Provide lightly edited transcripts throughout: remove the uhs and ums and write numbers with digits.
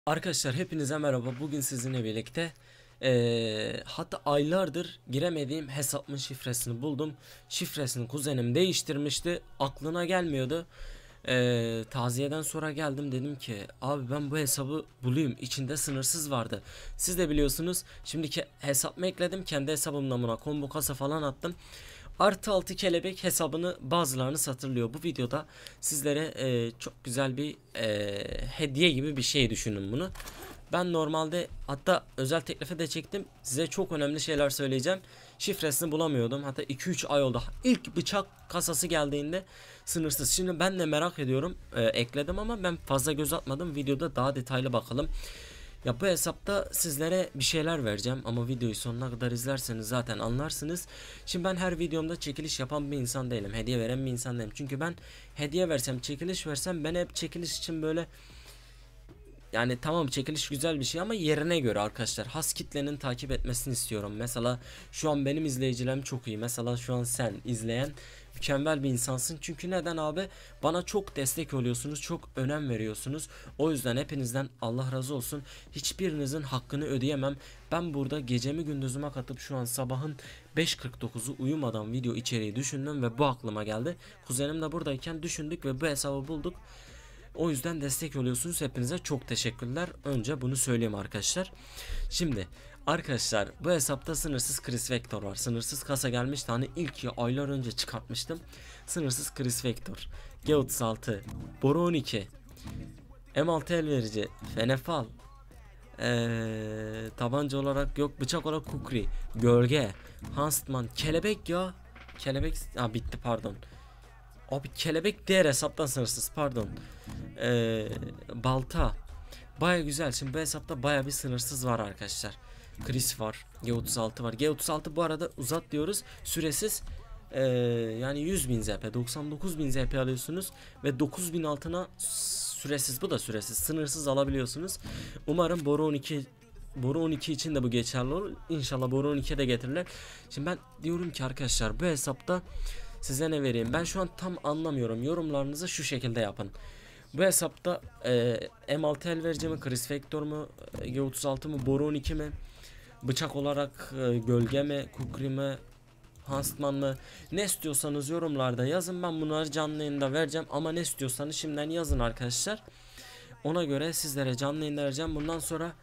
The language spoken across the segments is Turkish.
Arkadaşlar hepinize merhaba. Bugün sizinle birlikte hatta aylardır giremediğim hesabımın şifresini buldum. Şifresini kuzenim değiştirmişti. Aklına gelmiyordu. Taziyeden sonra geldim, dedim ki abi ben bu hesabı bulayım. İçinde sınırsız vardı. Siz de biliyorsunuz. Şimdiki hesabımı ekledim. Kendi hesabımdan buna combo kasa falan attım. Artı 6 kelebek hesabını bazılarınız hatırlıyor. Bu videoda sizlere çok güzel bir hediye gibi bir şey düşünün bunu. Ben normalde hatta özel teklife de çektim. Size çok önemli şeyler söyleyeceğim. Şifresini bulamıyordum. Hatta 2-3 ay oldu. İlk bıçak kasası geldiğinde sınırsız. Şimdi ben de merak ediyorum. Ekledim ama ben fazla göz atmadım. Videoda daha detaylı bakalım. Ya bu hesapta sizlere bir şeyler vereceğim ama videoyu sonuna kadar izlerseniz zaten anlarsınız. Şimdi ben her videomda çekiliş yapan bir insan değilim. Hediye veren bir insan değilim. Çünkü ben hediye versem, çekiliş versem, ben hep çekiliş için böyle, yani tamam çekiliş güzel bir şey ama yerine göre arkadaşlar. Has kitlenin takip etmesini istiyorum. Mesela şu an benim izleyicilerim çok iyi. Mesela şu an sen izleyen mükemmel bir insansın. Çünkü neden abi? Bana çok destek oluyorsunuz. Çok önem veriyorsunuz. O yüzden hepinizden Allah razı olsun. Hiçbirinizin hakkını ödeyemem. Ben burada gecemi gündüzüme katıp şu an sabahın 5.49'u uyumadan video içeriği düşündüm ve bu aklıma geldi. Kuzenim de buradayken düşündük ve bu hesabı bulduk. O yüzden destek oluyorsunuz. Hepinize çok teşekkürler. Önce bunu söyleyeyim arkadaşlar. Şimdi arkadaşlar bu hesapta sınırsız Chris Vector var. Sınırsız kasa gelmişti. Hani ilk aylar önce çıkartmıştım. Sınırsız Chris Vector. G36. Boru 12. M6 el verici. Fenefal. Tabanca olarak yok. Bıçak olarak Kukri. Gölge. Huntsman. Kelebek ya. Kelebek. Bitti pardon. Abi kelebek diğer hesaptan sınırsız, pardon. Balta. Baya güzel. Şimdi bu hesapta baya bir sınırsız var arkadaşlar. Chris var. G36 var. G36 bu arada uzat diyoruz. Süresiz. Yani 100.000 ZP. 99.000 ZP alıyorsunuz. Ve 9.000 altına süresiz. Bu da süresiz. Sınırsız alabiliyorsunuz. Umarım Boru 12 için de bu geçerli olur. İnşallah Boru 12'ye de getirirler. Şimdi ben diyorum ki arkadaşlar bu hesapta size ne vereyim? Ben şu an tam anlamıyorum. Yorumlarınızı şu şekilde yapın. Bu hesapta M6 el verici mi, Chris Vector mu, G36 mı, Boru 12 mi, bıçak olarak gölge mi, Kukri mi, Huntsman mı, ne istiyorsanız yorumlarda yazın. Ben bunları canlı yayında vereceğim ama ne istiyorsanız şimdiden yazın arkadaşlar. Ona göre sizlere canlı yayında vereceğim. Bundan sonra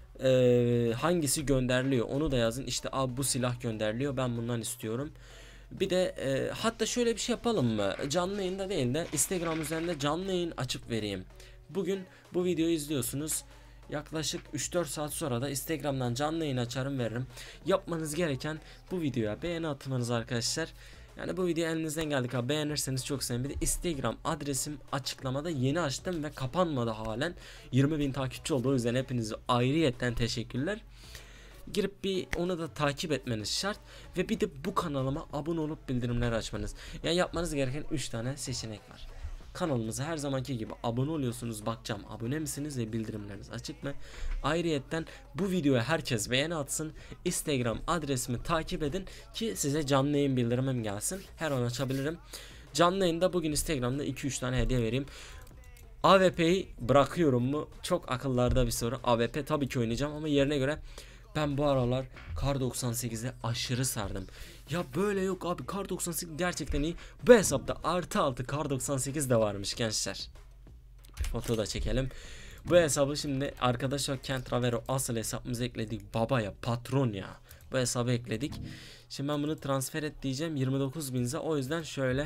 hangisi gönderiliyor onu da yazın. İşte abi bu silah gönderiliyor, ben bundan istiyorum. Bir de hatta şöyle bir şey yapalım mı? Canlı yayında değil de Instagram üzerinde canlı yayın açıp vereyim. Bugün bu videoyu izliyorsunuz. Yaklaşık 3-4 saat sonra da Instagram'dan canlı yayın açarım, veririm. Yapmanız gereken bu videoya beğeni atmanız arkadaşlar. Yani bu video elinizden geldik abi, beğenirseniz çok sevinirim. Bir de Instagram adresim açıklamada, yeni açtım ve kapanmadı halen. 20.000 takipçi oldu, o yüzden hepinize ayrıyetten teşekkürler. Girip bir onu da takip etmeniz şart ve bir de bu kanalıma abone olup bildirimleri açmanız. Yani yapmanız gereken 3 tane seçenek var. Kanalımıza her zamanki gibi abone oluyorsunuz, bakacağım abone misiniz ve bildirimleriniz açık mı? Ayrıyetten bu videoya herkes beğeni atsın. Instagram adresimi takip edin ki size canlı yayın bildirimim gelsin. Her an açabilirim. Canlı yayında bugün Instagram'da 2-3 tane hediye vereyim. AWP'yi bırakıyorum mu? Çok akıllarda bir soru. AWP tabii ki oynayacağım ama yerine göre. Ben bu aralar Kar 98'e aşırı sardım. Ya böyle yok abi, Kar 98 gerçekten iyi. Bu hesapta artı 6 Kar 98 de varmış gençler. Bir foto da çekelim. Bu hesabı şimdi arkadaşlar Kent Ravero asıl hesabımıza ekledik. Babaya patron ya. Bu hesabı ekledik. Şimdi ben bunu transfer et diyeceğim 29.000'e. O yüzden şöyle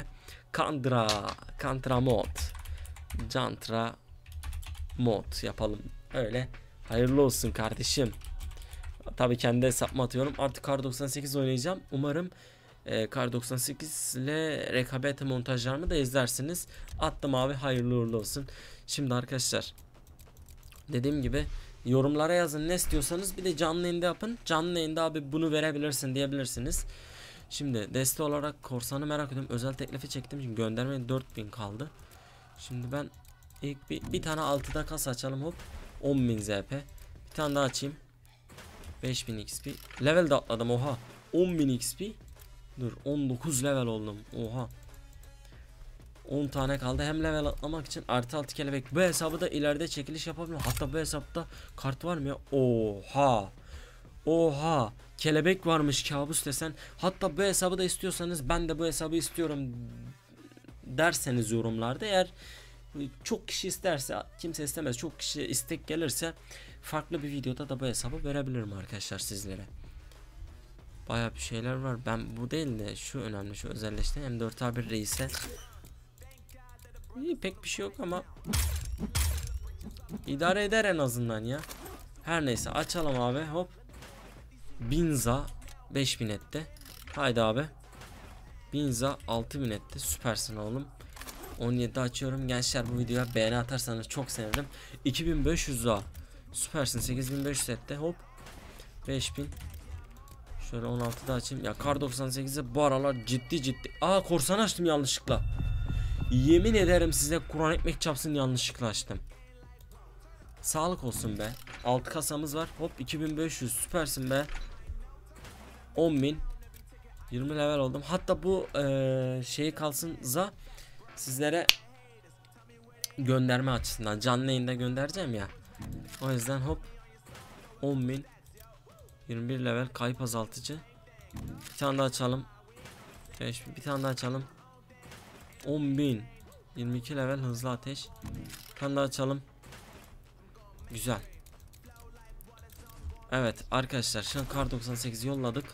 Kantra mod. Cantra mod yapalım. Öyle. Hayırlı olsun kardeşim. Tabii kendi hesabıma atıyorum. Artık Kar 98 oynayacağım. Umarım Kar 98 ile rekabet montajlarımı da izlersiniz. Attım abi, hayırlı uğurlu olsun. Şimdi arkadaşlar dediğim gibi yorumlara yazın ne istiyorsanız, bir de canlı yayında yapın. Canlı yayında abi bunu verebilirsin diyebilirsiniz. Şimdi deste olarak korsanı merak ediyorum. Özel teklifi çektim çünkü göndermeye 4.000 kaldı. Şimdi ben ilk bir tane 6'da kasa açalım, hop 10.000 ZP. Bir tane daha açayım. 5000 XP. Level de atladım, oha. 10.000 XP. Dur 19 level oldum. Oha. 10 tane kaldı. Hem level atlamak için artı 6 kelebek. Bu hesabı da ileride çekiliş yapabilirim. Hatta bu hesapta kart var mı ya? Oha. Oha. Kelebek varmış, kabus desen. Hatta bu hesabı da istiyorsanız, ben de bu hesabı istiyorum derseniz yorumlarda, eğer çok kişi isterse, kimse istemez, çok kişi istek gelirse farklı bir videoda da bu hesabı verebilirim arkadaşlar sizlere. Baya bir şeyler var. Ben bu değil de şu önemli, şu özelleşti. M4A1 reise. İyi, pek bir şey yok ama idare eder en azından ya. Her neyse, açalım abi. Hop. Binza 5000 etti. Haydi abi. Binza 6000 etti. Süpersin oğlum. 17 açıyorum. Gençler, bu videoya beğeni atarsanız çok sevinirim. 2500 daha. Süpersin. 8500 etti. Hop. 5000. Şöyle 16'da açayım. Ya kar 98'e bu aralar ciddi. Aa, korsan açtım yanlışlıkla. Yemin ederim size, Kur'an ekmek çapsın, yanlışlıkla açtım. Sağlık olsun be. 6 kasamız var. Hop, 2500, süpersin be. 10.000. 20 level oldum. Hatta bu şeyi kalsın za, sizlere gönderme açısından canlı yayında göndereceğim ya. O yüzden hop, 10.000. 21 level kayıp azaltıcı. Bir tane daha açalım. 5.000, bir tane daha açalım. 10.000. 22 level hızlı ateş. Bir tane daha açalım. Güzel. Evet arkadaşlar, şu an kar 98 yolladık.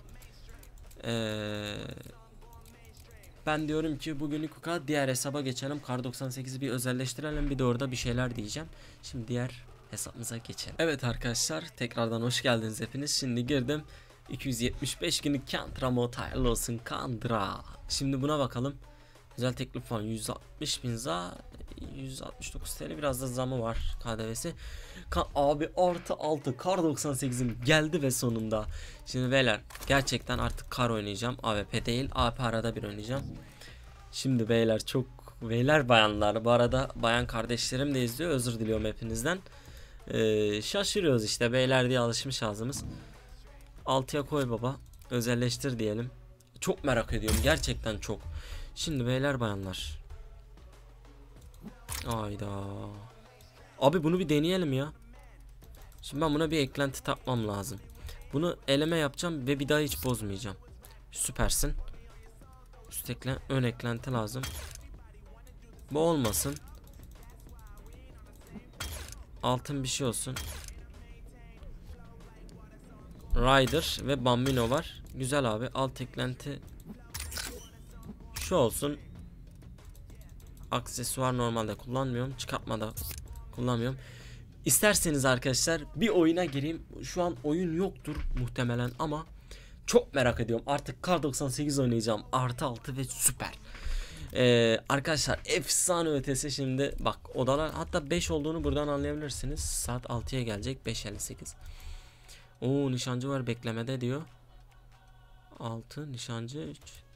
Ben diyorum ki bugünlük bu kadar. Diğer hesaba geçelim. Kar 98'i bir özelleştirelim. Bir de orada bir şeyler diyeceğim. Şimdi diğer hesabımıza geçelim. Evet arkadaşlar, tekrardan hoş geldiniz hepiniz. Şimdi girdim. 275 günlük Kantra mod, hayırlı olsun Kantra. Şimdi buna bakalım. Güzel teklif falan, 160.000 za, 169 TL, biraz da zamı var, KDV'si. Abi artı 6 kar 98'im geldi ve sonunda. Şimdi beyler, gerçekten artık kar oynayacağım. AWP değil, AP arada bir oynayacağım. Şimdi beyler, çok beyler bayanlar, bu arada bayan kardeşlerim de izliyor, özür diliyorum hepinizden. Şaşırıyoruz işte, beyler diye alışmış ağzımız. 6'ya koy baba, özelleştir diyelim. Çok merak ediyorum gerçekten, çok. Şimdi beyler bayanlar. Ayda. Abi bunu bir deneyelim ya. Şimdi ben buna bir eklenti takmam lazım. Bunu eleme yapacağım ve bir daha hiç bozmayacağım. Süpersin. Ön eklenti lazım. Bu olmasın. Altın bir şey olsun. Rider ve Bambino var. Güzel abi. Alt eklenti şu olsun. Aksesuar normalde kullanmıyorum. Çıkartmada kullanmıyorum. İsterseniz arkadaşlar bir oyuna gireyim. Şu an oyun yoktur muhtemelen ama çok merak ediyorum. Artık kar 98 oynayacağım. Artı 6 ve süper. Arkadaşlar efsane ötesi. Şimdi bak, odalar hatta 5 olduğunu buradan anlayabilirsiniz. Saat 6'ya gelecek. 5:58. Oo, nişancı var beklemede diyor. 6 nişancı 3.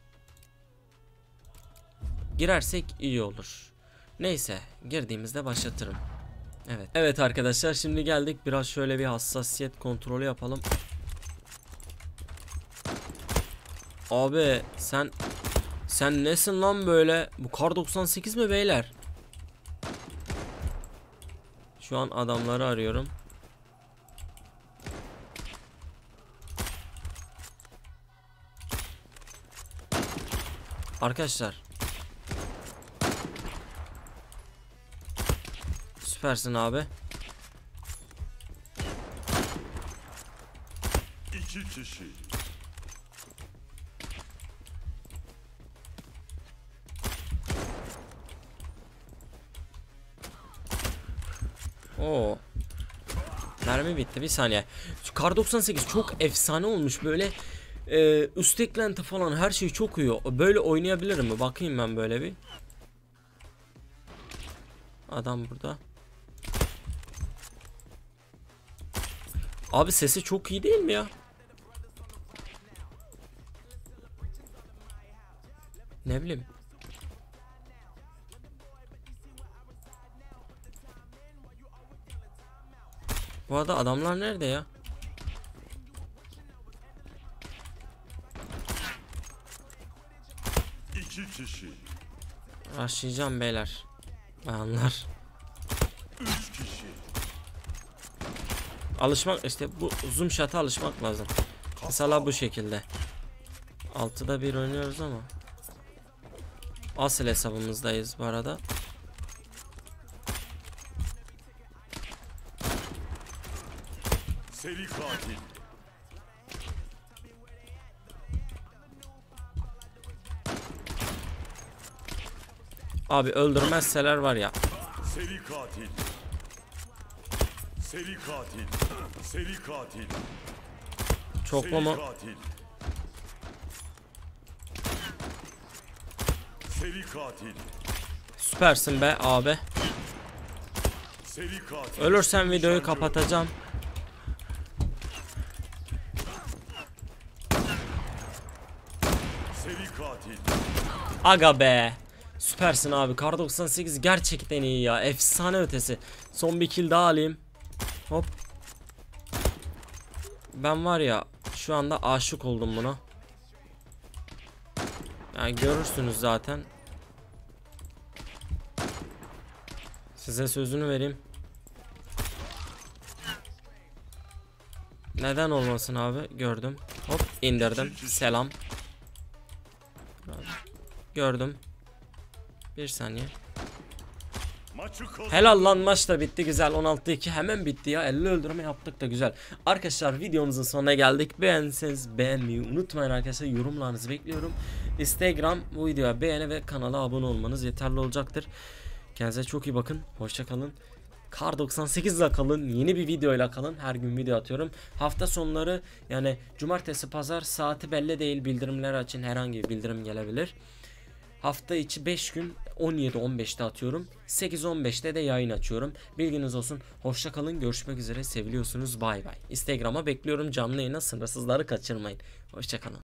Girersek iyi olur. Neyse, girdiğimizde başlatırım. Evet. Evet arkadaşlar, şimdi geldik. Biraz şöyle bir hassasiyet kontrolü yapalım. Abi sen nesin lan böyle? Bu kar 98 mi beyler? Şu an adamları arıyorum. Arkadaşlar, süpersin abi. 2 kişi. Oo. Mermi bitti, bir saniye. Şu kar 98 çok efsane olmuş böyle. Üst eklenti falan, her şey çok iyi. Böyle oynayabilir mi? Bakayım ben böyle bir. Adam burada. Abi sesi çok iyi değil mi ya? Ne bileyim. Bu arada adamlar nerede ya? İki kişi. Başlayacağım beyler. Bayanlar. Alışmak işte, bu zoom shot'a alışmak lazım. Mesela bu şekilde. 6'da 1 oynuyoruz ama asıl hesabımızdayız bu arada. Seri katil. Abi öldürmezseler var ya. Seri katil. Seri katil. Seri katil. Çoklu mu? Katil. Seri katil. Süpersin be abi. Seri katil. Ölürsen videoyu kapatacağım. Seri katil. Aga be. Süpersin abi. Kar 98 gerçekten iyi ya. Efsane ötesi. Son bir kill daha alayım. Hop. Ben var ya şu anda aşık oldum buna. Yani görürsünüz zaten. Size sözünü vereyim. Neden olmasın abi? Gördüm. Hop indirdim. Selam. Gördüm. Bir saniye. Helal lan, maç da bitti güzel. 16-2 hemen bitti ya. 50 öldürme yaptık da güzel. Arkadaşlar videomuzun sonuna geldik. Beğendiyseniz beğenmeyi unutmayın arkadaşlar. Yorumlarınızı bekliyorum. Instagram bu videoya beğeni ve kanala abone olmanız yeterli olacaktır. Kendinize çok iyi bakın. Hoşça kalın. Kar 98 ile kalın. Yeni bir videoyla kalın. Her gün video atıyorum. Hafta sonları yani cumartesi pazar saati belli değil. Bildirimler açın. Herhangi bir bildirim gelebilir. Hafta içi 5 gün 17-15'te atıyorum. 8-15'te de yayın açıyorum. Bilginiz olsun. Hoşça kalın. Görüşmek üzere. Seviliyorsunuz. Bay bay. Instagram'a bekliyorum. Canlı yayına, sınırsızları kaçırmayın. Hoşça kalın.